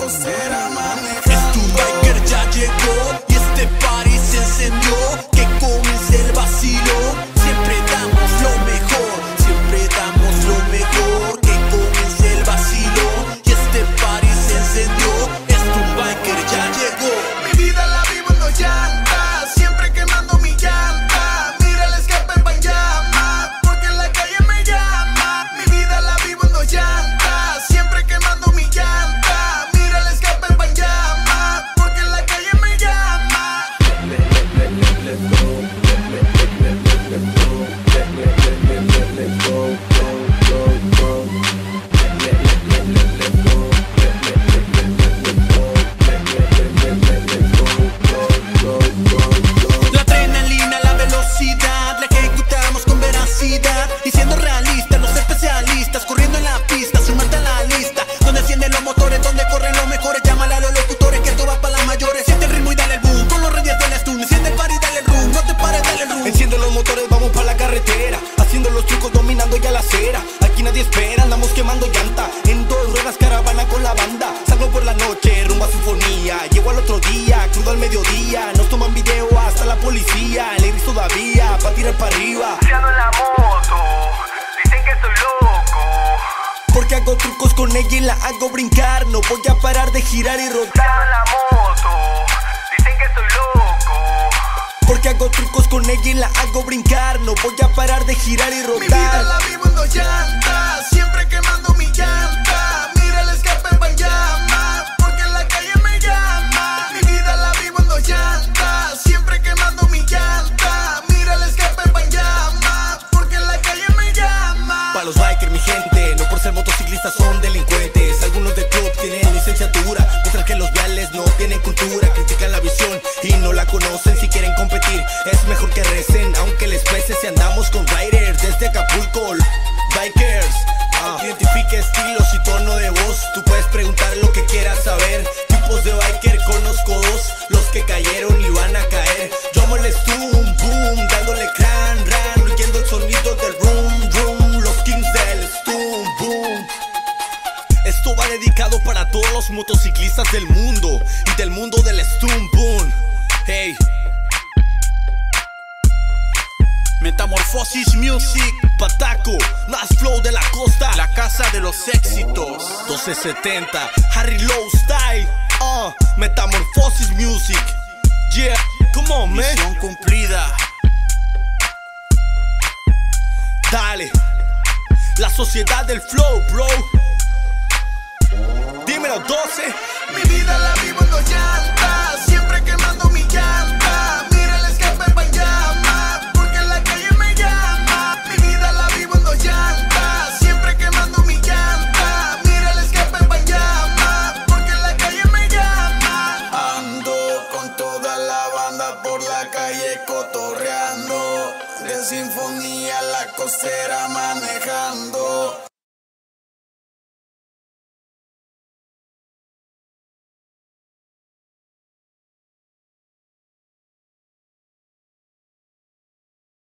costera manejando. Biker ya llegó y este party se encendió. Que comience el vacilo. Siempre damos lo mejor, siempre damos lo mejor. Que comience el vacilo y este party se encendió. Este biker ya llegó. Mi vida la vivo en dos llantas, siempre quemando mi llanta. Mira el escape va en llama, porque en la calle me llama. Mi vida la vivo en dos llantas, siempre quemando mi llanta. Mira el escape va en llama, porque en la calle me llama. La adrenalina, la velocidad, la ejecutamos con veracidad. Y siendo realistas, los especialistas, corriendo en la pista, sumarte a la lista. Donde encienden los motores, donde corren los mejores. Llámale a los locutores que esto va para las mayores. Siente el ritmo y dale el boom, con los reyes del stun. Enciende el party, dale el room, no te pares, dale el room. Enciende los motores, vamos para la carretera, haciendo los trucos, dominando ya la acera. Aquí nadie espera, andamos quemando llanta. En dos ruedas, caravana con la banda. Salgo por la noche, rumbo a sinfonía. Llego al otro día, crudo al mediodía. Nos toman video hasta la policía. Le gris todavía, pa' tirar para arriba. Ando en la moto, dicen que estoy loco. Porque hago trucos con ella y la hago brincar. No voy a parar de girar y rodar. Ando en la moto, dicen que estoy loco. Porque hago trucos con ella y la hago brincar. No voy a parar de girar y Mi vida rodar. la vivo en dos llantas, siempre quemando mi llanta. Mira el escape va en llama, porque en la calle me llama. Mi vida la vivo en dos llantas, siempre quemando mi llanta. Mira el escape va en llama, porque en la calle me llama. Pa' los bikers, mi gente, no por ser motociclistas son delincuentes. Algunos del club tienen licenciatura, mientras que los viales no tienen cultura. Critican la visión y no la conocen. Si quieren competir, es mejor que recen, aunque les pese. Si andamos con riders desde Acapulco, bikers. Identifique estilos y tono de voz. Tú puedes preguntar lo que quieras saber. Tipos de biker conozco dos, los que cayeron y van a caer. Yo amo el Stum boom, dándole cran ran, oyendo el sonido del room room. Los kings del Stum boom. Esto va dedicado para todos los motociclistas del mundo y del mundo del Stum boom. Hey. Metamorfosis Music, Pataco, más flow de la costa. la casa de los éxitos. 1270, Harry Low Style. Metamorphosis Music. Yeah, come on, man. Misión cumplida. Dale, la sociedad del flow, bro. Dímelo, 12. Mi vida la vivo en dos llantas, siempre quemando mi llanta. Mira el escape va en llama, porque en la calle me llama. Mi vida la vivo en dos llantas, siempre quemando mi llanta. Mira el escape va en llama, porque en la calle me llama. Ando con toda la banda por la calle cotorreando. De sinfonía la costera